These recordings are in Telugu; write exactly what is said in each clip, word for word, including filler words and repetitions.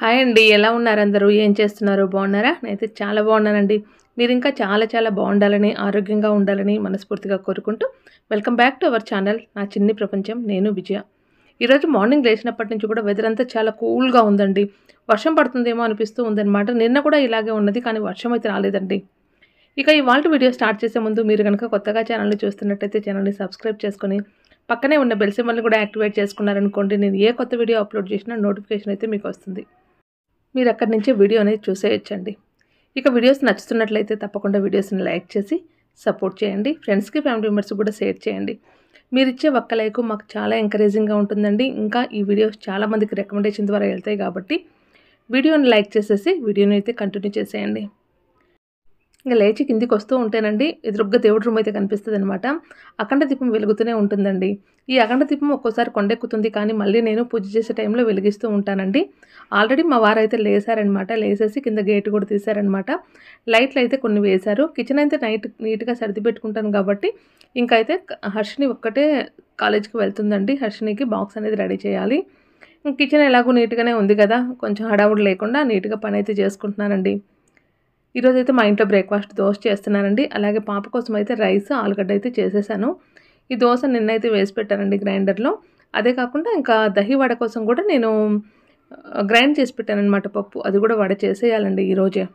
హాయ్ అండి. ఎలా ఉన్నారు అందరూ? ఏం చేస్తున్నారు? బాగున్నారా? నేనైతే చాలా బాగున్నానండి. మీరు ఇంకా చాలా చాలా బాగుండాలని, ఆరోగ్యంగా ఉండాలని మనస్ఫూర్తిగా కోరుకుంటూ welcome back to our channel నా చిన్ని ప్రపంచం. నేను విజయ. ఈరోజు మార్నింగ్ లేచినప్పటి నుంచి కూడా వెదర్ అంతా చాలా కూల్గా ఉందండి. వర్షం పడుతుందేమో అనిపిస్తూ ఉందన్నమాట. నిన్న కూడా ఇలాగే ఉన్నది, కానీ వర్షం అయితే రాలేదండి. ఇక ఇవాల్టి వీడియో స్టార్ట్ చేసే ముందు మీరు కనుక కొత్తగా ఛానల్ని చూస్తున్నట్టయితే ఛానల్ని సబ్స్క్రైబ్ చేసుకొని పక్కనే ఉన్న బెల్ సింబల్ని కూడా యాక్టివేట్ చేసుకున్నారనుకోండి, నేను ఏ కొత్త వీడియో అప్లోడ్ చేసినా నోటిఫికేషన్ అయితే మీకు వస్తుంది. మీరు అక్కడి నుంచి వీడియో అనేది చూసేయచ్చండి. ఇక వీడియోస్ నచ్చుతున్నట్లయితే తప్పకుండా వీడియోస్ని లైక్ చేసి సపోర్ట్ చేయండి. ఫ్రెండ్స్కి, ఫ్యామిలీ మెంబర్స్కి కూడా షేర్ చేయండి. మీరు ఇచ్చే ఒక్క లైక్ మాకు చాలా ఎంకరేజింగ్గా ఉంటుందండి. ఇంకా ఈ వీడియోస్ చాలామందికి రికమెండేషన్ ద్వారా వెళ్తాయి కాబట్టి వీడియోని లైక్ చేసేసి వీడియోని అయితే కంటిన్యూ చేసేయండి. ఇంకా లేచి కిందికి వస్తూ ఉంటేనండి ఎదురుగ్గా దేవుడి రూమ్ అయితే కనిపిస్తుంది అనమాట. అఖండ దీపం వెలుగుతూనే ఉంటుందండి. ఈ అఖండ దీపం ఒక్కోసారి కొండెక్కుతుంది, కానీ మళ్ళీ నేను పూజ చేసే టైంలో వెలిగిస్తూ ఉంటానండి. ఆల్రెడీ మా వారు అయితే లేసారనమాట. లేసేసి కింద గేట్ కూడా తీశారనమాట. లైట్లు అయితే కొన్ని వేశారు. కిచెన్ అయితే నైట్ నీట్గా సర్ది పెట్టుకుంటాను కాబట్టి ఇంకా అయితే హర్షిని ఒక్కటే కాలేజ్కి వెళ్తుందండి. హర్షినికి బాక్స్ అనేది రెడీ చేయాలి. కిచెన్ ఎలాగో నీట్గానే ఉంది కదా, కొంచెం హడావుడి లేకుండా నీట్గా పని అయితే చేసుకుంటున్నానండి. ఈరోజు అయితే మా ఇంట్లో బ్రేక్ఫాస్ట్ దోశ చేస్తున్నానండి. అలాగే పాప కోసం అయితే రైస్, ఆలుగడ్డ అయితే చేసేసాను. ఈ దోశ నిన్నైతే వేసి పెట్టానండి గ్రైండర్లో. అదే కాకుండా ఇంకా దహి వడ కోసం కూడా నేను గ్రైండ్ చేసి పెట్టానమాట పప్పు. అది కూడా వడ చేసేయాలండి ఈరోజే.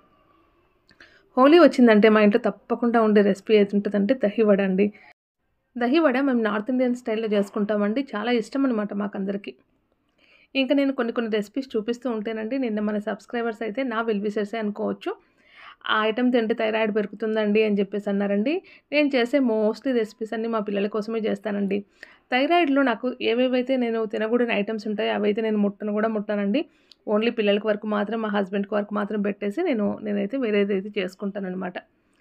హోలీ వచ్చిందంటే మా ఇంట్లో తప్పకుండా ఉండే రెసిపీ ఏది ఉంటుందంటే దహి వడ అండి. దహి వడ మేము నార్త్ ఇండియన్ స్టైల్లో చేసుకుంటామండి. చాలా ఇష్టం అనమాట మాకందరికీ. ఇంకా నేను కొన్ని కొన్ని రెసిపీస్ చూపిస్తూ ఉంటేనండి, నిన్న మన సబ్స్క్రైబర్స్ అయితే నా వెల్ విషర్సే అనుకోవచ్చు. ఆ ఐటమ్ తింటే థైరాయిడ్ పెరుగుతుందండి అని చెప్పేసి అన్నారండి. నేను చేసే మోస్ట్లీ రెసిపీస్ అన్నీ మా పిల్లల కోసమే చేస్తానండి. థైరాయిడ్లో నాకు ఏవేవైతే నేను తినకూడని ఐటమ్స్ ఉంటాయో అవైతే నేను ముట్టను కూడా ముట్టానండి. ఓన్లీ పిల్లలకి వరకు మాత్రం, మా హస్బెండ్కి వరకు మాత్రం పెట్టేసి నేను నేనైతే వేరేదైతే చేసుకుంటానమాట.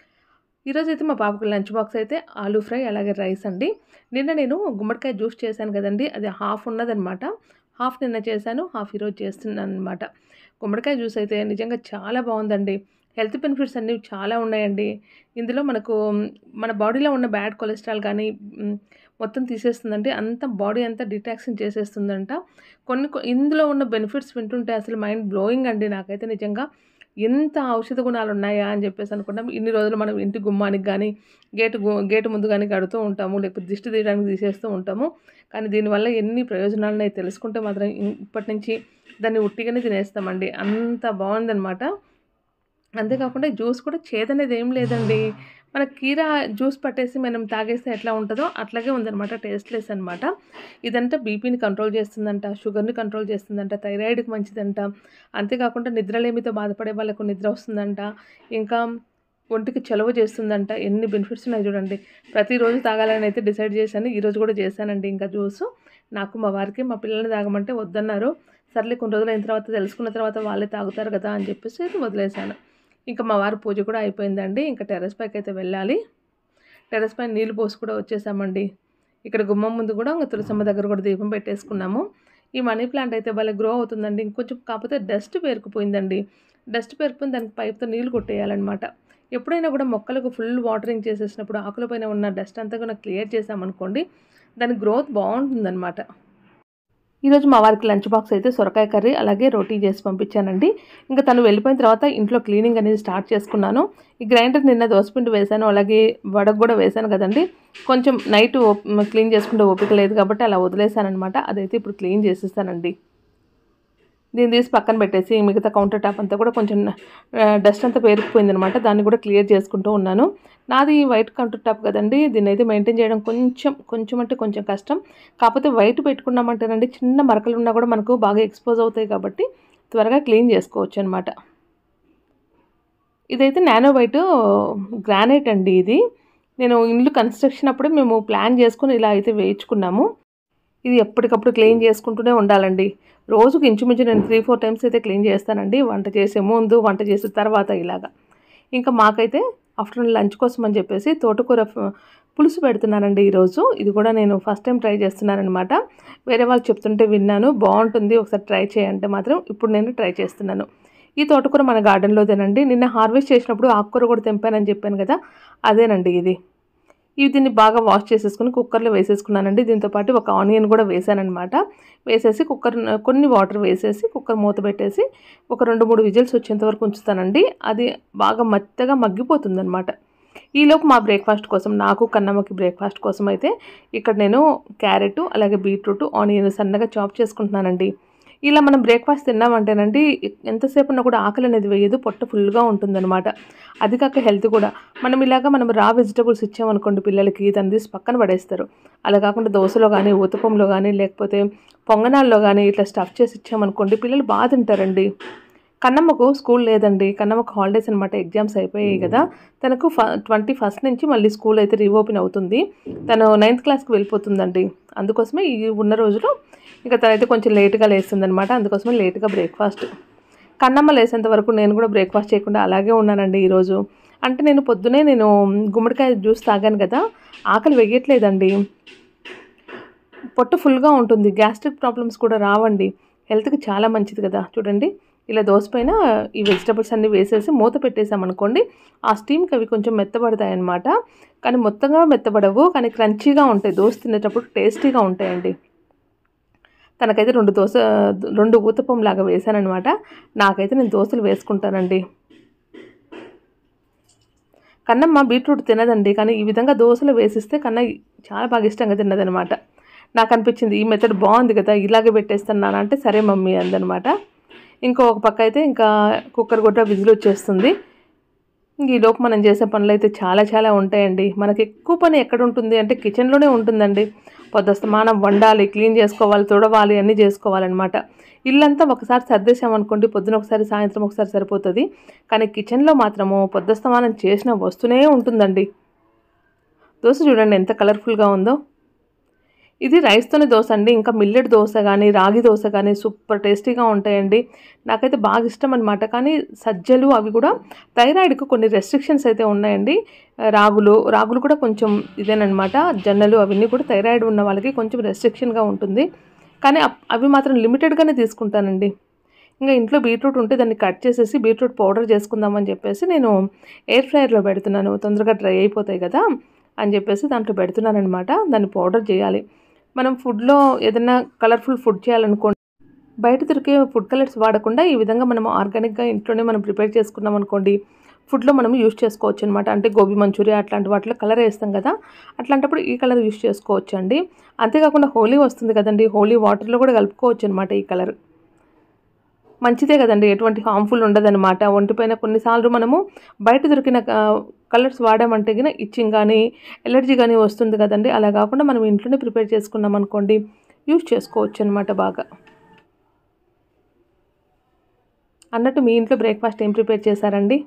ఈరోజు అయితే మా పాపకి లంచ్ బాక్స్ అయితే ఆలూ ఫ్రై, అలాగే రైస్ అండి. నిన్న నేను గుమ్మడికాయ జ్యూస్ చేశాను కదండి, అది హాఫ్ ఉన్నదనమాట. హాఫ్ నిన్న చేశాను, హాఫ్ ఈరోజు చేస్తున్నాను అనమాట. గుమ్మడికాయ జ్యూస్ అయితే నిజంగా చాలా బాగుందండి. హెల్త్ బెనిఫిట్స్ అన్నీ చాలా ఉన్నాయండి. ఇందులో మనకు మన బాడీలో ఉన్న బ్యాడ్ కొలెస్ట్రాల్ కానీ మొత్తం తీసేస్తుందండి. అంత బాడీ అంతా డిటాక్సిన్ చేసేస్తుందంట. కొన్ని ఇందులో ఉన్న బెనిఫిట్స్ వింటుంటే అసలు మైండ్ బ్లోయింగ్ అండి. నాకైతే నిజంగా ఎంత ఔషధ గుణాలు ఉన్నాయా అని చెప్పేసి అనుకున్నాం. ఇన్ని రోజులు మనం ఇంటి గుమ్మానికి కానీ, గేటు గేటు ముందు కానీ కడుతూ ఉంటాము, లేకపోతే దిష్టి తీయడానికి తీసేస్తూ ఉంటాము. కానీ దీనివల్ల ఎన్ని ప్రయోజనాలు తెలుసుకుంటే మాత్రం ఇప్పటి నుంచి దాన్ని ఉట్టిగానే తినేస్తామండి. అంత బాగుందనమాట. అంతేకాకుండా జ్యూస్ కూడా చేదనేది ఏం లేదండి. మన కీరా జ్యూస్ పట్టేసి మనం తాగేస్తే ఎట్లా ఉంటుందో అట్లాగే ఉందనమాట. టేస్ట్లెస్ అనమాట. ఇదంతా బీపీని కంట్రోల్ చేస్తుందంట, షుగర్ని కంట్రోల్ చేస్తుందంట, థైరాయిడ్కి మంచిదంట. అంతేకాకుండా నిద్రలేమితో బాధపడే వాళ్ళకు నిద్ర వస్తుందంట. ఇంకా ఒంటికి చలువ చేస్తుందంట. ఎన్ని బెనిఫిట్స్ ఉన్నాయి చూడండి. ప్రతిరోజు తాగాలని అయితే డిసైడ్ చేశాను. ఈరోజు కూడా చేశానండి ఇంకా జ్యూసు. నాకు, మా వారికి, మా పిల్లల్ని తాగమంటే వద్దన్నారు. సర్లే కొన్ని రోజులు అయిన తర్వాత తెలుసుకున్న తర్వాత వాళ్ళే తాగుతారు కదా అని చెప్పేసి అయితే వదిలేశాను. ఇంకా మా వారి పూజ కూడా అయిపోయిందండి. ఇంకా టెర్రస్ పైకి అయితే వెళ్ళాలి. టెర్రస్ పైన నీళ్ళు పోసి కూడా వచ్చేసామండి. ఇక్కడ గుమ్మం ముందు కూడా ఇంకా తులసమ్మ దగ్గర కూడా దీపం పెట్టేసుకున్నాము. ఈ మనీ ప్లాంట్ అయితే భలే గ్రో అవుతుందండి. ఇంకొంచెం కాకపోతే డస్ట్ పేరుకుపోయిందండి. డస్ట్ పేరుకుపోయింది, దానికి పైప్తో నీళ్ళు కొట్టేయాలన్నమాట. ఎప్పుడైనా కూడా మొక్కలకు ఫుల్ వాటరింగ్ చేసేసినప్పుడు ఆకులపైన ఉన్న డస్ట్ అంతా కూడా క్లియర్ చేసామనుకోండి, దాని గ్రోత్ బాగుంటుందన్నమాట. ఈరోజు మా వారికి లంచ్ బాక్స్ అయితే సొరకాయ కర్రీ, అలాగే రోటీ చేసి పంపించానండి. ఇంకా తను వెళ్ళిపోయిన తర్వాత ఇంట్లో క్లీనింగ్ అనేది స్టార్ట్ చేసుకున్నాను. ఈ గ్రైండర్ నిన్న దోసపిండి వేశాను, అలాగే వడకు కూడా వేశాను కదండి. కొంచెం నైట్ క్లీన్ చేసుకుంటే ఓపిక లేదు కాబట్టి అలా వదిలేశాను అనమాట. అదైతే ఇప్పుడు క్లీన్ చేసేస్తానండి. దీన్ని తీసి పక్కన పెట్టేసి మిగతా కౌంటర్ టాప్ అంతా కూడా కొంచెం డస్ట్ అంతా పేరుకుపోయింది అనమాట. దాన్ని కూడా క్లియర్ చేసుకుంటూ ఉన్నాను. నాది వైట్ కౌంటర్ టాప్ కదండి, దీన్ని అయితే మెయింటైన్ చేయడం కొంచెం కొంచెం అంటే కొంచెం కష్టం. కాకపోతే వైట్ పెట్టుకున్నామంటేనండి చిన్న మరకలు ఉన్నా కూడా మనకు బాగా ఎక్స్పోజ్ అవుతాయి కాబట్టి త్వరగా క్లీన్ చేసుకోవచ్చు అనమాట. ఇదైతే నానో వైట్ గ్రానైట్ అండి. ఇది నేను ఇల్లు కన్స్ట్రక్షన్ అప్పుడే మేము ప్లాన్ చేసుకుని ఇలా అయితే వేయించుకున్నాము. ఇది ఎప్పటికప్పుడు క్లీన్ చేసుకుంటూనే ఉండాలండి. రోజుకి ఇంచుమించు నేను త్రీ ఫోర్ టైమ్స్ అయితే క్లీన్ చేస్తానండి. వంట చేసే ముందు, వంట చేసే తర్వాత ఇలాగా. ఇంకా మాకైతే ఆఫ్టర్నూన్ లంచ్ కోసం అని చెప్పేసి తోటకూర పులుసు పెడుతున్నానండి ఈరోజు. ఇది కూడా నేను ఫస్ట్ టైం ట్రై చేస్తున్నానమాట. వేరే వాళ్ళు చెప్తుంటే విన్నాను, బాగుంటుంది, ఒకసారి ట్రై చేయంటే మాత్రం ఇప్పుడు నేను ట్రై చేస్తున్నాను. ఈ తోటకూర మన గార్డెన్లోదేనండి. నిన్న హార్వెస్ట్ చేసినప్పుడు ఆకుకూర కూడా తెంపానని చెప్పాను కదా, అదేనండి ఇది. ఇవి దీన్ని బాగా వాష్ చేసేసుకుని కుక్కర్లో వేసేసుకున్నానండి. దీంతో పాటు ఒక ఆనియన్ కూడా వేసానన్నమాట. వేసేసి కుక్కర్ కొన్ని వాటర్ వేసేసి కుక్కర్ మూత పెట్టేసి ఒక రెండు మూడు విజిల్స్ వచ్చేంత వరకు ఉంచుతానండి. అది బాగా మెత్తగా మగ్గిపోతుందన్నమాట. ఈలోపు మా బ్రేక్ఫాస్ట్ కోసం, నాకు కన్నమ్మకి బ్రేక్ఫాస్ట్ కోసం అయితే ఇక్కడ నేను క్యారెట్ అలాగే బీట్రూట్ ఆనియన్ సన్నగా చాప్ చేసుకుంటున్నానండి. ఇలా మనం బ్రేక్ఫాస్ట్ తిన్నామంటేనండి ఎంతసేపు ఉన్నా కూడా ఆకలి అనేది వేయదు, పొట్ట ఫుల్గా ఉంటుందన్నమాట. అది కాక హెల్త్ కూడా. మనం ఇలాగా మనం రా వెజిటబుల్స్ ఇచ్చామనుకోండి పిల్లలకి, దాన్ని తీసి పక్కన పడేస్తారు. అలా కాకుండా దోశలో కానీ ఊతప్పంలో కానీ లేకపోతే పొంగనాల్లో కానీ ఇట్లా స్టఫ్ చేసి ఇచ్చామనుకోండి పిల్లలు బాగా తింటారండి. కన్నమ్మకు స్కూల్ లేదండి, కన్నమ్మకు హాలిడేస్ అనమాట, ఎగ్జామ్స్ అయిపోయాయి కదా. తనకు ఫ ట్వంటీ ఫస్ట్ నుంచి మళ్ళీ స్కూల్ అయితే రీఓపెన్ అవుతుంది. తను నైన్త్ క్లాస్కి వెళ్ళిపోతుందండి. అందుకోసమే ఈ ఉన్న రోజులో ఇంకా తనైతే కొంచెం లేట్గా లేస్తుందనమాట. అందుకోసమే లేట్గా బ్రేక్ఫాస్ట్. కన్నమ్మ లేసేంత వరకు నేను కూడా బ్రేక్ఫాస్ట్ చేయకుండా అలాగే ఉన్నానండి ఈరోజు. అంటే నేను పొద్దునే నేను గుమ్మడికాయ జ్యూస్ తాగాను కదా, ఆకలి వేయట్లేదండి, పొట్ట ఫుల్గా ఉంటుంది. గ్యాస్ట్రిక్ ప్రాబ్లమ్స్ కూడా రావండి, హెల్త్కి చాలా మంచిది కదా. చూడండి ఇలా దోశ పైన ఈ వెజిటబుల్స్ అన్నీ వేసేసి మూత పెట్టేసామనుకోండి, ఆ స్టీమ్కి అవి కొంచెం మెత్తబడతాయి అన్నమాట. కానీ మొత్తంగా మెత్తబడవు, కానీ క్రంచీగా ఉంటాయి, దోశ తినేటప్పుడు టేస్టీగా ఉంటాయండి. తనకైతే రెండు దోశ రెండు ఊతప్పం లాగా వేసానమాట. నాకైతే నేను దోశలు వేసుకుంటానండి. కన్నమ్మ బీట్రూట్ తినదండి, కానీ ఈ విధంగా దోశలు వేసిస్తే కన్న చాలా బాగా ఇష్టంగా తిన్నదనమాట. నాకు అనిపించింది ఈ మెథడ్ బాగుంది కదా, ఇలాగే పెట్టేస్తున్నాను అంటే సరే మమ్మీ అందనమాట. ఇంకో ఒక పక్క అయితే ఇంకా కుక్కర్ కూడా విజిల్ వచ్చేస్తుంది. ఈలోపు మనం చేసే పనులు అయితే చాలా చాలా ఉంటాయండి. మనకి ఎక్కువ పని ఎక్కడ ఉంటుంది అంటే కిచెన్లోనే ఉంటుందండి. పొద్దుస్తమానం వండాలి, క్లీన్ చేసుకోవాలి, తుడవాలి, అన్నీ చేసుకోవాలన్నమాట. ఇల్లంతా ఒకసారి సర్దేశామనుకోండి, పొద్దున ఒకసారి సాయంత్రం ఒకసారి సరిపోతుంది. కానీ కిచెన్లో మాత్రము పొద్దుస్తమానం చేసిన వస్తూనే ఉంటుందండి. దోశ చూడండి ఎంత కలర్ఫుల్గా ఉందో. ఇది రైస్తోనే దోశ అండి. ఇంకా మిల్లెట్ దోశ కానీ రాగి దోశ కానీ సూపర్ టేస్టీగా ఉంటాయండి. నాకైతే బాగా ఇష్టం అనమాట. కానీ సజ్జలు అవి కూడా థైరాయిడ్కి కొన్ని రెస్ట్రిక్షన్స్ అయితే ఉన్నాయండి. రాగులు రాగులు కూడా కొంచెం ఇదేనమాట. జొన్నలు అవన్నీ కూడా థైరాయిడ్ ఉన్న వాళ్ళకి కొంచెం రెస్ట్రిక్షన్గా ఉంటుంది. కానీ అవి మాత్రం లిమిటెడ్గానే తీసుకుంటానండి. ఇంకా ఇంట్లో బీట్రూట్ ఉంటే దాన్ని కట్ చేసేసి బీట్రూట్ పౌడర్ చేసుకుందామని చెప్పేసి నేను ఎయిర్ ఫ్రైయర్లో పెడుతున్నాను. తొందరగా డ్రై అయిపోతాయి కదా అని చెప్పేసి దాంట్లో పెడుతున్నాను అనమాట. దాన్ని పౌడర్ చేయాలి. మనం ఫుడ్లో ఏదైనా కలర్ఫుల్ ఫుడ్ చేయాలనుకోండి, బయట దొరికే ఫుడ్ కలర్స్ వాడకుండా ఈ విధంగా మనం ఆర్గానిక్గా ఇంట్లోనే మనం ప్రిపేర్ చేసుకున్నాం అనుకోండి, ఫుడ్లో మనం యూస్ చేసుకోవచ్చు అనమాట. అంటే గోబీ మంచూరియా అట్లాంటి వాటిలో కలర్ వేస్తాం కదా, అట్లాంటప్పుడు ఈ కలర్ యూస్ చేసుకోవచ్చు అండి. అంతేకాకుండా హోలీ వస్తుంది కదండి, హోలీ వాటర్లో కూడా కలుపుకోవచ్చు అనమాట. ఈ కలర్ మంచిదే కదండి, ఎటువంటి హార్మ్ఫుల్ ఉండదన్నమాట. ఒంటిపైన కొన్నిసార్లు మనము బయట దొరికిన కలర్స్ వాడామంటే గిన ఇచ్చింగ్ కానీ ఎలర్జీ కానీ వస్తుంది కదండి. అలా కాకుండా మనం ఇంట్లోనే ప్రిపేర్ చేసుకున్నాం అనుకోండి, యూస్ చేసుకోవచ్చు అనమాట బాగా. అన్నట్టు మీ ఇంట్లో బ్రేక్ఫాస్ట్ ఏం ప్రిపేర్ చేశారండి?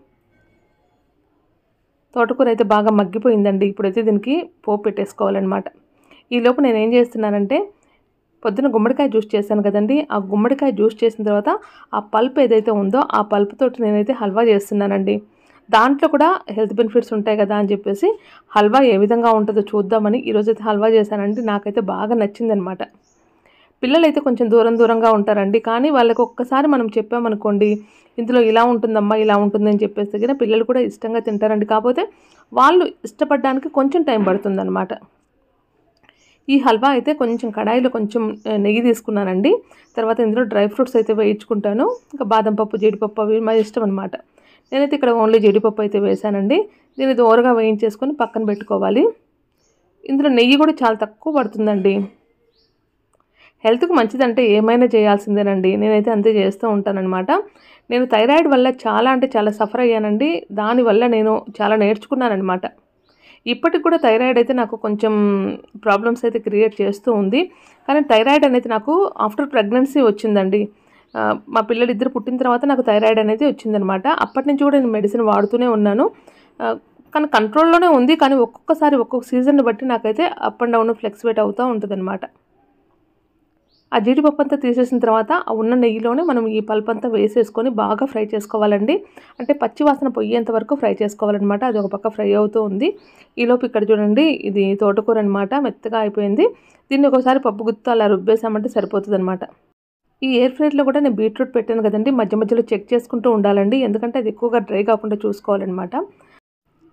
తోటకూర అయితే బాగా మగ్గిపోయిందండి. ఇప్పుడైతే దీనికి పోపు పెట్టేసుకోవాలన్నమాట. ఈలోపు నేను ఏం చేస్తున్నానంటే, పొద్దున గుమ్మడికాయ జ్యూస్ చేశాను కదండి, ఆ గుమ్మడికాయ జ్యూస్ చేసిన తర్వాత ఆ పల్ప్ ఏదైతే ఉందో ఆ పల్ప్ తోటి నేనైతే హల్వా చేస్తున్నానండి. దాంట్లో కూడా హెల్త్ బెనిఫిట్స్ ఉంటాయి కదా అని చెప్పేసి హల్వా ఏ విధంగా ఉంటుందో చూద్దామని ఈరోజైతే హల్వా చేశానండి. నాకైతే బాగా నచ్చిందనమాట. పిల్లలైతే కొంచెం దూరం దూరంగా ఉంటారండి, కానీ వాళ్ళకి ఒక్కసారి మనం చెప్పామనుకోండి, ఇందులో ఇలా ఉంటుందమ్మా ఇలా ఉంటుందని చెప్పేసి తగిన పిల్లలు కూడా ఇష్టంగా తింటారండి. కాకపోతే వాళ్ళు ఇష్టపడడానికి కొంచెం టైం పడుతుందన్నమాట. ఈ హల్వా అయితే కొంచెం కడాయిలో కొంచెం నెయ్యి తీసుకున్నానండి. తర్వాత ఇందులో డ్రై ఫ్రూట్స్ అయితే వేయించుకుంటాను. ఇంకా బాదం పప్పు, జీడిపప్పు అవి మా ఇష్టం అనమాట. నేనైతే ఇక్కడ ఓన్లీ జీడిపప్పు అయితే వేసానండి. దీన్ని దోరగా వేయించేసుకొని పక్కన పెట్టుకోవాలి. ఇందులో నెయ్యి కూడా చాలా తక్కువ పడుతుందండి. హెల్త్కి మంచిదంటే ఏమైనా చేయాల్సిందేనండి. నేనైతే అంతే చేస్తూ ఉంటానన్నమాట. నేను థైరాయిడ్ వల్ల చాలా అంటే చాలా సఫర్ అయ్యానండి. దానివల్ల నేను చాలా నేర్చుకున్నానమాట. ఇప్పటికి కూడా థైరాయిడ్ అయితే నాకు కొంచెం ప్రాబ్లమ్స్ అయితే క్రియేట్ చేస్తూ ఉంది. కానీ థైరాయిడ్ అనేది నాకు ఆఫ్టర్ ప్రెగ్నెన్సీ వచ్చిందండి. మా పిల్లలు ఇద్దరు పుట్టిన తర్వాత నాకు థైరాయిడ్ అనేది వచ్చిందనమాట. అప్పటి నుంచి కూడా నేను మెడిసిన్ వాడుతూనే ఉన్నాను. కానీ కంట్రోల్లోనే ఉంది. కానీ ఒక్కొక్కసారి ఒక్కొక్క సీజన్ని బట్టి నాకైతే అప్ అండ్ డౌన్ ఫ్లెక్చువేట్ అవుతూ ఉంటుంది అనమాట. ఆ జీడిపప్పు అంతా తీసేసిన తర్వాత ఆ ఉన్న నెయ్యిలోనే మనం ఈ పల్ప్ అంతా వేసేసుకొని బాగా ఫ్రై చేసుకోవాలండి. అంటే పచ్చి వాసన పోయేంత వరకు ఫ్రై చేసుకోవాలన్నమాట. అది ఒక పక్క ఫ్రై అవుతూ ఉంది. ఈలోపు ఇక్కడ చూడండి, ఇది తోటకూర అనమాట, మెత్తగా అయిపోయింది. దీన్ని ఒకసారి పప్పు గుత్తో అలా రుబ్బేసామంటే సరిపోతుంది అనమాట. ఈ ఎయిర్ ఫ్రైర్లో కూడా నేను బీట్రూట్ పెట్టాను కదండి, మధ్య మధ్యలో చెక్ చేసుకుంటూ ఉండాలండి. ఎందుకంటే అది ఎక్కువగా డ్రై కాకుండా చూసుకోవాలన్నమాట.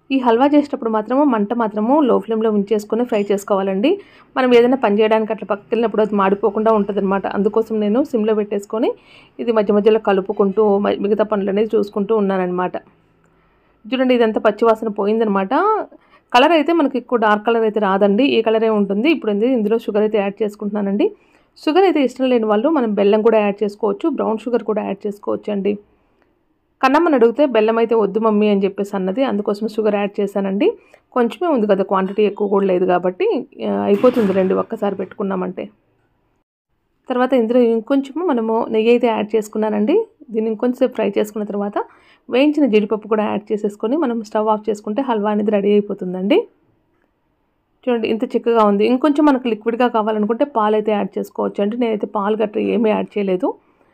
ఈ హల్వా చేసేటప్పుడు మాత్రము మంట మాత్రము లో ఫ్లేమ్లో ఉంచేసుకొని ఫ్రై చేసుకోవాలండి. మనం ఏదైనా పని చేయడానికి అట్లా పక్కకి వెళ్ళినప్పుడు అది మాడిపోకుండా ఉంటుందన్నమాట. అందుకోసం నేను సిమ్లో పెట్టేసుకొని ఇది మధ్య మధ్యలో కలుపుకుంటూ మిగతా పనులు అనేది చూసుకుంటూ ఉన్నానన్నమాట. చూడండి ఇదంతా పచ్చివాసన పోయిందనమాట. కలర్ అయితే మనకి ఎక్కువ డార్క్ కలర్ అయితే రాదండి, ఈ కలరే ఉంటుంది. ఇప్పుడు ఇందులో షుగర్ అయితే యాడ్ చేసుకుంటున్నానండి. షుగర్ అయితే ఇష్టం లేని వాళ్ళు మనం బెల్లం కూడా యాడ్ చేసుకోవచ్చు, బ్రౌన్ షుగర్ కూడా యాడ్ చేసుకోవచ్చు అండి. కన్నమ్మని అడిగితే బెల్లం అయితే వద్దు మమ్మీ అని చెప్పేసి అన్నది, అందుకోసం షుగర్ యాడ్ చేశానండి. కొంచెమే ఉంది కదా, క్వాంటిటీ ఎక్కువ కూడా లేదు కాబట్టి అయిపోతుంది రండి ఒక్కసారి పెట్టుకున్నామంటే. తర్వాత ఇందులో ఇంకొంచెము మనము నెయ్యి అయితే యాడ్ చేసుకున్నానండి. దీన్ని ఇంకొంచెం ఫ్రై చేసుకున్న తర్వాత వేయించిన జీడిపప్పు కూడా యాడ్ చేసేసుకొని మనం స్టవ్ ఆఫ్ చేసుకుంటే హల్వా అనేది రెడీ అయిపోతుందండి. చూడండి ఇంత చిక్కగా ఉంది. ఇంకొంచెం మనకు లిక్విడ్గా కావాలనుకుంటే పాలు అయితే యాడ్ చేసుకోవచ్చు అండి. నేనైతే పాలు గట్రా ఏమీ యాడ్ చేయలేదు.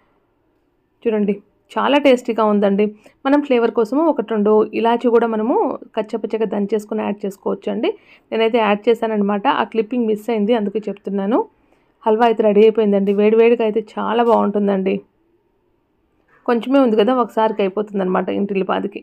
చూడండి చాలా టేస్టీగా ఉందండి. మనం ఫ్లేవర్ కోసము ఒకటి రెండు ఇలాచీ కూడా మనము కచ్చపచ్చగా దంచేసుకొని యాడ్ చేసుకోవచ్చు అండి. నేనైతే యాడ్ చేశానమాట. ఆ క్లిప్పింగ్ మిస్ అయింది, అందుకే చెప్తున్నాను. హల్వా అయితే రెడీ అయిపోయిందండి. వేడివేడిగా అయితే చాలా బాగుంటుందండి. కొంచెమే ఉంది కదా, ఒకసారికి అయిపోతుంది అనమాట ఇంటిల్లిపాదికి.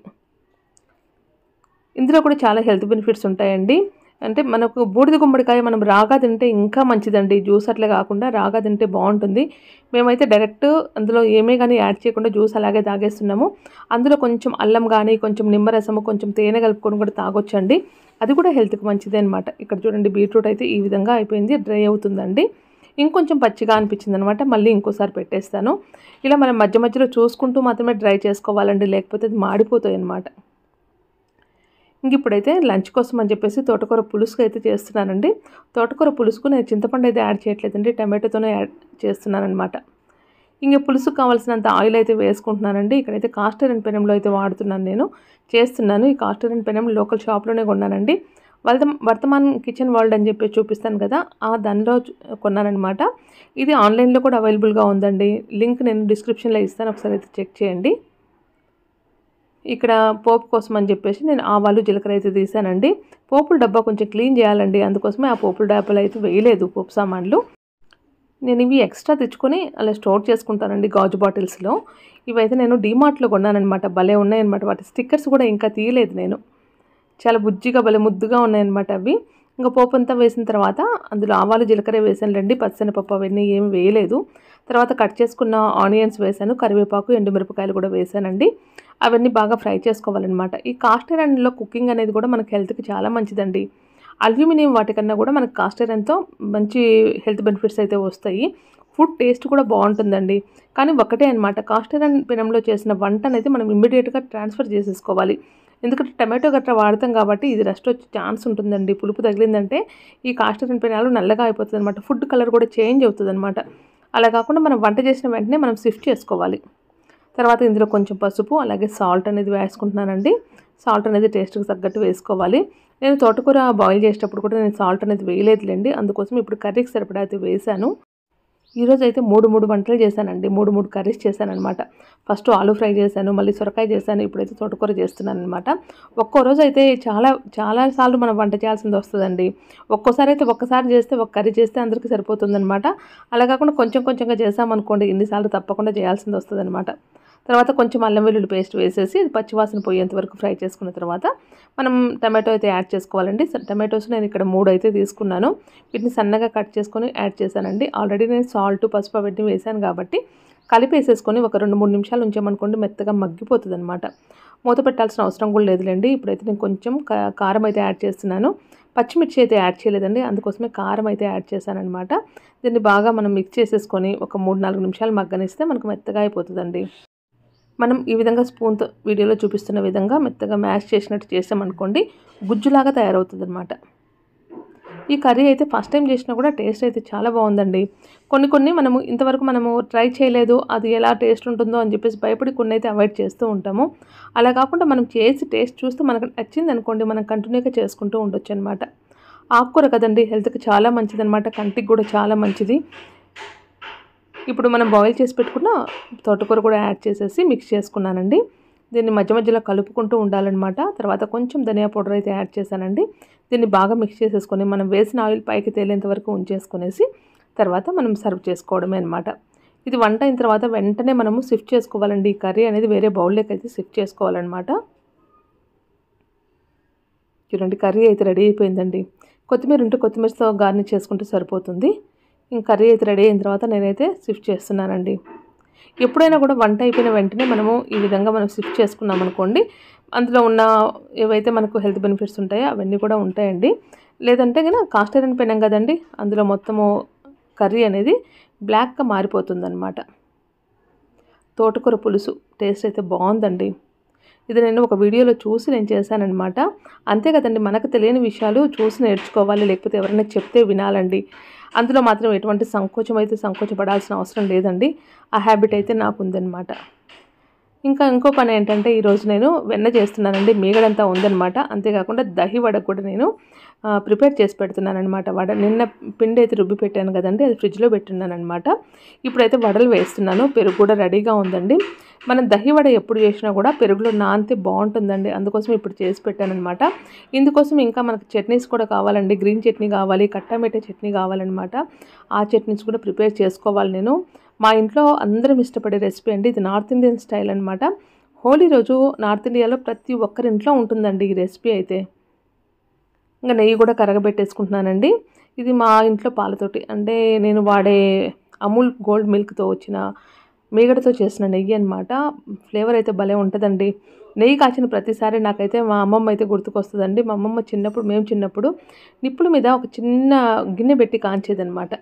ఇందులో కూడా చాలా హెల్త్ బెనిఫిట్స్ ఉంటాయండి. అంటే మనకు బూడిద గుమ్మడికాయ మనం రాగా తింటే ఇంకా మంచిదండి. జ్యూస్ అట్లే కాకుండా రాగా తింటే బాగుంటుంది. మేమైతే డైరెక్ట్ అందులో ఏమీ కానీ యాడ్ చేయకుండా జ్యూస్ అలాగే తాగేస్తున్నాము. అందులో కొంచెం అల్లం కానీ కొంచెం నిమ్మరసము కొంచెం తేనె కలుపుకొని కూడా తాగొచ్చండి. అది కూడా హెల్త్కి మంచిదే అనమాట. ఇక్కడ చూడండి బీట్రూట్ అయితే ఈ విధంగా అయిపోయింది, డ్రై అవుతుందండి. ఇంకొంచెం పచ్చిగా అనిపించింది అనమాట, మళ్ళీ ఇంకోసారి పెట్టేస్తాను. ఇలా మనం మధ్య మధ్యలో చూసుకుంటూ మాత్రమే డ్రై చేసుకోవాలండి, లేకపోతే అది మాడిపోతాయి అన్నమాట. ఇంక ఇప్పుడైతే లంచ్ కోసం అని చెప్పేసి తోటకూర పులుసు అయితే చేస్తున్నానండి. తోటకూర పులుసుకు నేను చింతపండు అయితే యాడ్ చేయట్లేదండి, టమాటోతోనే యాడ్ చేస్తున్నాను అనమాట. ఇంక పులుసుకు కావాల్సినంత ఆయిల్ అయితే వేసుకుంటున్నానండి. ఇక్కడైతే కాస్ట్ ఐరన్ పెనంలో అయితే వాడుతున్నాను, నేను చేస్తున్నాను. ఈ కాస్ట్ ఐరన్ పెనం లోకల్ షాప్లోనే కొన్నానండి. వర్త వర్తమాన్ కిచెన్ వరల్డ్ అని చెప్పి చూపిస్తాను కదా, ఆ దానిలో కొన్నానమాట. ఇది ఆన్లైన్లో కూడా అవైలబుల్గా ఉందండి. లింక్ నేను డిస్క్రిప్షన్లో ఇస్తాను, ఒకసారి అయితే చెక్ చేయండి. ఇక్కడ పోపు కోసం అని చెప్పేసి నేను ఆవాలు జీలకర్ర అయితే తీసానండి. పోపుల డబ్బా కొంచెం క్లీన్ చేయాలండి, అందుకోసమే ఆ పోపుల డబ్బాలు అయితే వేయలేదు పోపు సామాన్లు. నేను ఇవి ఎక్స్ట్రా తెచ్చుకొని అలా స్టోర్ చేసుకుంటానండి గాజు బాటిల్స్లో. ఇవైతే నేను డీమార్ట్లో కొన్నానమాట, భలే ఉన్నాయన్నమాట. వాటి స్టిక్కర్స్ కూడా ఇంకా తీయలేదు నేను. చాలా బుజ్జిగా భలే ముద్దుగా ఉన్నాయన్నమాట అవి. ఇంకా పోపు అంతా వేసిన తర్వాత అందులో ఆవాలు జీలకర్ర వేసానులేండి, పచ్చిశనగపప్పు అవన్నీ ఏమి వేయలేదు. తర్వాత కట్ చేసుకున్న ఆనియన్స్ వేసాను, కరివేపాకు ఎండుమిరపకాయలు కూడా వేసానండి. అవన్నీ బాగా ఫ్రై చేసుకోవాలన్నమాట. ఈ కాస్ట్ ఐరన్లో కుకింగ్ అనేది కూడా మనకి హెల్త్కి చాలా మంచిదండి. అల్యూమినియం వాటికన్నా కూడా మనకు కాస్ట్ ఐరన్తో మంచి హెల్త్ బెనిఫిట్స్ అయితే వస్తాయి. ఫుడ్ టేస్ట్ కూడా బాగుంటుందండి. కానీ ఒకటే అనమాట, కాస్ట్ ఐరన్ పెనంలో చేసిన వంట అనేది మనం ఇమ్మీడియట్గా ట్రాన్స్ఫర్ చేసేసుకోవాలి. ఎందుకంటే టమాటో గట్రా వాడతాం కాబట్టి ఇది రెస్ట్ వచ్చే ఛాన్స్ ఉంటుందండి. పులుపు తగిలిందంటే ఈ కాస్ట్ ఐరన్ పెనాలు నల్లగా అయిపోతుంది అనమాట, ఫుడ్ కలర్ కూడా చేంజ్ అవుతుంది అనమాట. అలా కాకుండా మనం వంట చేసిన వెంటనే మనం షిఫ్ట్ చేసుకోవాలి. తర్వాత ఇందులో కొంచెం పసుపు అలాగే సాల్ట్ అనేది వేసుకుంటున్నానండి. సాల్ట్ అనేది టేస్ట్కి తగ్గట్టు వేసుకోవాలి. నేను తోటకూర బాయిల్ చేసేటప్పుడు కూడా నేను సాల్ట్ అనేది వేయలేదులేండి, అందుకోసం ఇప్పుడు కర్రీకి సరిపడా అయితే వేసాను. ఈరోజు అయితే మూడు మూడు వంటలు చేశానండి, మూడు మూడు కర్రీస్ చేశానమాట. ఫస్ట్ ఆలు ఫ్రై చేశాను, మళ్ళీ సొరకాయ చేశాను, ఇప్పుడైతే తోటకూర చేస్తున్నాను అనమాట. ఒక్కో రోజు అయితే చాలా చాలా సార్లు మనం వంట చేయాల్సింది వస్తుందండి. ఒక్కోసారి అయితే ఒక్కసారి చేస్తే ఒక కర్రీ చేస్తే అందరికీ సరిపోతుందనమాట. అలా కాకుండా కొంచెం కొంచెంగా చేసామనుకోండి ఇన్నిసార్లు తప్పకుండా చేయాల్సింది వస్తుందన్నమాట. తర్వాత కొంచెం అల్లం వెల్లుల్లి పేస్ట్ వేసేసి పచ్చివాసన పోయేంత వరకు ఫ్రై చేసుకున్న తర్వాత మనం టమాటో అయితే యాడ్ చేసుకోవాలండి. టమాటోస్ నేను ఇక్కడ మూడు అయితే తీసుకున్నాను, వీటిని సన్నగా కట్ చేసుకొని యాడ్ చేశానండి. ఆల్రెడీ నేను సాల్ట్ పసుపు అవన్నీ వేసాను కాబట్టి కలిపేసేసుకొని ఒక రెండు మూడు నిమిషాలు ఉంచామనుకోండి మెత్తగా మగ్గిపోతుంది అనమాట. మూత పెట్టాల్సిన అవసరం కూడా లేదులేండి. ఇప్పుడైతే నేను కొంచెం కారం అయితే యాడ్ చేస్తున్నాను. పచ్చిమిర్చి అయితే యాడ్ చేయలేదండి, అందుకోసమే కారం అయితే యాడ్ చేశానమాట. దీన్ని బాగా మనం మిక్స్ చేసేసుకొని ఒక మూడు నాలుగు నిమిషాలు మగ్గనిస్తే మనకు మెత్తగా అయిపోతుందండి. మనం ఈ విధంగా స్పూన్తో వీడియోలో చూపిస్తున్న విధంగా మెత్తగా మ్యాష్ చేసినట్టు చేసామనుకోండి గుజ్జులాగా తయారవుతుంది అనమాట. ఈ కర్రీ అయితే ఫస్ట్ టైం చేసినా కూడా టేస్ట్ అయితే చాలా బాగుందండి. కొన్ని కొన్ని మనము ఇంతవరకు మనము ట్రై చేయలేదు, అది ఎలా టేస్ట్ ఉంటుందో అని చెప్పేసి భయపడి కొన్ని అయితే అవాయిడ్ చేస్తూ ఉంటాము. అలా కాకుండా మనం చేసి టేస్ట్ చూస్తే మనకు నచ్చింది అనుకోండి మనం కంటిన్యూగా చేసుకుంటూ ఉండొచ్చు అనమాట. ఆకుకూర కదండి, హెల్త్కి చాలా మంచిది అనమాట, కంటికి కూడా చాలా మంచిది. ఇప్పుడు మనం బాయిల్ చేసి పెట్టుకున్న తోటకూర కూడా యాడ్ చేసేసి మిక్స్ చేసుకున్నానండి. దీన్ని మధ్య మధ్యలో కలుపుకుంటూ ఉండాలన్నమాట. తర్వాత కొంచెం ధనియా పౌడర్ అయితే యాడ్ చేశానండి. దీన్ని బాగా మిక్స్ చేసేసుకొని మనం వేసిన ఆయిల్ పైకి తేలేంత వరకు ఉంచేసుకునేసి తర్వాత మనం సర్వ్ చేసుకోవడమే అనమాట. ఇది వంట అయిన తర్వాత వెంటనే మనము షిఫ్ట్ చేసుకోవాలండి. ఈ కర్రీ అనేది వేరే బౌల్లోకి అయితే షిఫ్ట్ చేసుకోవాలన్నమాట. చూడండి కర్రీ అయితే రెడీ అయిపోయిందండి. కొత్తిమీర ఉంటే కొత్తిమీరతో గార్నిష్ చేసుకుంటే సరిపోతుంది. ఇంక కర్రీ అయితే రెడీ అయిన తర్వాత నేనైతే షిఫ్ట్ చేస్తున్నానండి. ఎప్పుడైనా కూడా వంట అయిపోయిన వెంటనే మనము ఈ విధంగా మనం షిఫ్ట్ చేసుకున్నాం అనుకోండి, అందులో ఉన్న ఏవైతే మనకు హెల్త్ బెనిఫిట్స్ ఉంటాయో అవన్నీ కూడా ఉంటాయండి. లేదంటే గనక కాస్ట్ ఐరన్ పెనం కదండి, అందులో మొత్తము కర్రీ అనేది బ్లాక్గా మారిపోతుందన్నమాట. తోటకూర పులుసు టేస్ట్ అయితే బాగుందండి. ఇది నేను ఒక వీడియోలో చూసి నేను చేశానన్నమాట. అంతే కదండి, మనకు తెలియని విషయాలు చూసి నేర్చుకోవాలి, లేకపోతే ఎవరైనా చెప్తే వినాలండి. అందులో మాత్రం ఎటువంటి సంకోచం అయితే సంకోచపడాల్సిన అవసరం లేదండి. ఆ హ్యాబిట్ అయితే నాకు ఉందన్నమాట. ఇంకా ఇంకో పని ఏంటంటే ఈరోజు నేను వెన్న చేస్తున్నానండి. మీగడంతా ఉందన్నమాట. అంతేకాకుండా దహి వడ కూడా నేను ప్రిపేర్ చేసి పెడుతున్నానమాట. వడ నిన్న పిండి అయితే రుబ్బి పెట్టాను కదండి, అది ఫ్రిడ్జ్లో పెట్టున్నాను అనమాట. ఇప్పుడైతే వడలు వేస్తున్నాను. పెరుగు కూడా రెడీగా ఉందండి. మనం దహి వడ ఎప్పుడు చేసినా కూడా పెరుగులో నానితే బాగుంటుందండి. అందుకోసం ఇప్పుడు చేసి పెట్టానమాట. ఇందుకోసం ఇంకా మనకు చట్నీస్ కూడా కావాలండి. గ్రీన్ చట్నీ కావాలి, కట్టామెట్టే చట్నీ కావాలన్నమాట. ఆ చట్నీస్ కూడా ప్రిపేర్ చేసుకోవాలి నేను. మా ఇంట్లో అందరం ఇష్టపడే రెసిపీ అండి. ఇది నార్త్ ఇండియన్ స్టైల్ అనమాట. హోలీ రోజు నార్త్ ఇండియాలో ప్రతి ఒక్కరి ఇంట్లో ఉంటుందండి ఈ రెసిపీ అయితే. ఇంకా నెయ్యి కూడా కరగబెట్టేసుకుంటున్నానండి. ఇది మా ఇంట్లో పాలతోటి, అంటే నేను వాడే అమూల్ గోల్డ్ మిల్క్తో వచ్చిన మీగడతో చేసిన నెయ్యి అనమాట. ఫ్లేవర్ అయితే భలే ఉంటుందండి. నెయ్యి కాచిన ప్రతిసారి నాకైతే మా అమ్మమ్మ అయితే గుర్తుకొస్తుందండి. మా అమ్మమ్మ చిన్నప్పుడు, మేము చిన్నప్పుడు నిప్పుల మీద ఒక చిన్న గిన్నె పెట్టి కాంచేదనమాట.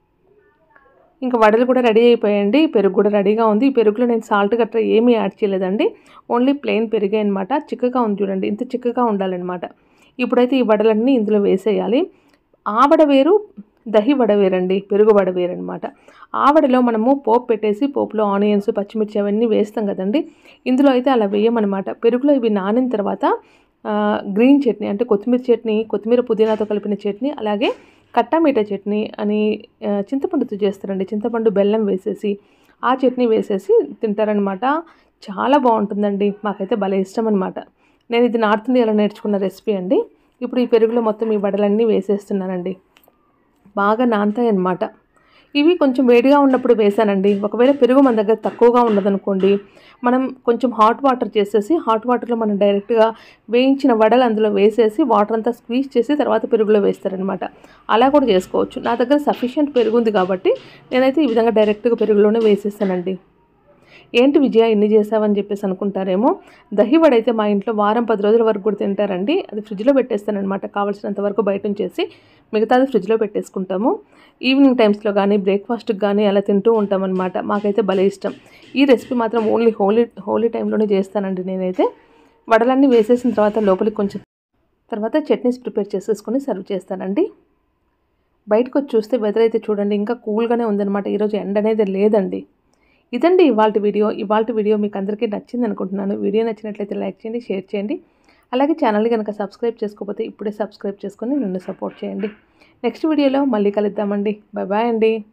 ఇంకా వడలు కూడా రెడీ అయిపోయాయండి. పెరుగు కూడా రెడీగా ఉంది. ఈ పెరుగులో నేను సాల్ట్ గట్రా ఏమీ యాడ్ చేయలేదండి. ఓన్లీ ప్లెయిన్ పెరిగే అనమాట. చిక్కగా ఉంది చూడండి, ఇంత చిక్కగా ఉండాలన్నమాట. ఇప్పుడైతే ఈ వడలన్నీ ఇందులో వేసేయాలి. ఆ వడ వేరు, దహి వడ వేరండి, పెరుగు వడ వేరనమాట. ఆ వడలో మనము పోపు పెట్టేసి పోపులో ఆనియన్స్, పచ్చిమిర్చి అవన్నీ వేస్తాం కదండి. ఇందులో అయితే అలా వేయమన్నమాట. పెరుగులో ఇవి నానిన తర్వాత గ్రీన్ చట్నీ, అంటే కొత్తిమీర చట్నీ, కొత్తిమీర పుదీనాతో కలిపిన చట్నీ, అలాగే కట్టామీట చట్నీ అని చింతపండుతో చేస్తారండి. చింతపండు బెల్లం వేసేసి ఆ చట్నీ వేసేసి తింటారనమాట. చాలా బాగుంటుందండి. మాకైతే భలే ఇష్టం అనమాట. నేను ఇది నార్త్ ఇండియాలో నేర్చుకున్న రెసిపీ అండి. ఇప్పుడు ఈ పెరుగులో మొత్తం ఈ వడలన్నీ వేసేస్తున్నానండి. బాగా నానతాయి అన్నమాట. ఇవి కొంచెం వేడిగా ఉన్నప్పుడు వేసానండి. ఒకవేళ పెరుగు మన దగ్గర తక్కువగా ఉన్నదనుకోండి, మనం కొంచెం హాట్ వాటర్ చేసేసి హాట్ వాటర్లో మనం డైరెక్ట్గా వేయించిన వడలు అందులో వేసేసి వాటర్ అంతా స్క్వీజ్ చేసి తర్వాత పెరుగులో వేస్తారనమాట. అలా కూడా చేసుకోవచ్చు. నా దగ్గర సఫిషియెంట్ పెరుగు ఉంది కాబట్టి నేనైతే ఈ విధంగా డైరెక్ట్గా పెరుగులోనే వేసేస్తానండి. ఏంటి విజయ ఇన్ని చేసావని చెప్పేసి అనుకుంటారేమో. దహి వడ అయితే మా ఇంట్లో వారం పది రోజుల వరకు కూడా తింటారండి. అది ఫ్రిడ్జ్లో పెట్టేస్తానమాట. కావాల్సినంత వరకు బయట ఉంచేసి మిగతాది ఫ్రిడ్జ్లో పెట్టేసుకుంటాము. ఈవినింగ్ టైమ్స్లో కానీ బ్రేక్ఫాస్ట్కి కానీ అలా తింటూ ఉంటామన్నమాట. మాకైతే భలే ఇష్టం. ఈ రెసిపీ మాత్రం ఓన్లీ హోలీ హోలీ టైంలోనే చేస్తానండి నేనైతే. వడలన్నీ వేసేసిన తర్వాత లోపలికి కొంచెం తర్వాత చట్నీస్ ప్రిపేర్ చేసేసుకొని సర్వ్ చేస్తానండి. బయటకు వచ్చి చూస్తే వెదర్ అయితే చూడండి ఇంకా కూల్గానే ఉందన్నమాట. ఈరోజు ఎండ అనేది లేదండి. ఇదండి ఇవాల్టి వీడియో. ఇవాల్టి వీడియో మీకు అందరికీ నచ్చింది అనుకుంటున్నాను. వీడియో నచ్చినట్లయితే లైక్ చేయండి, షేర్ చేయండి. అలాగే ఛానల్ని కనుక సబ్స్క్రైబ్ చేసుకోకపోతే ఇప్పుడే సబ్స్క్రైబ్ చేసుకొని నన్ను సపోర్ట్ చేయండి. నెక్స్ట్ వీడియోలో మళ్ళీ కలుద్దామండి. బాయ్ బాయ్ అండి.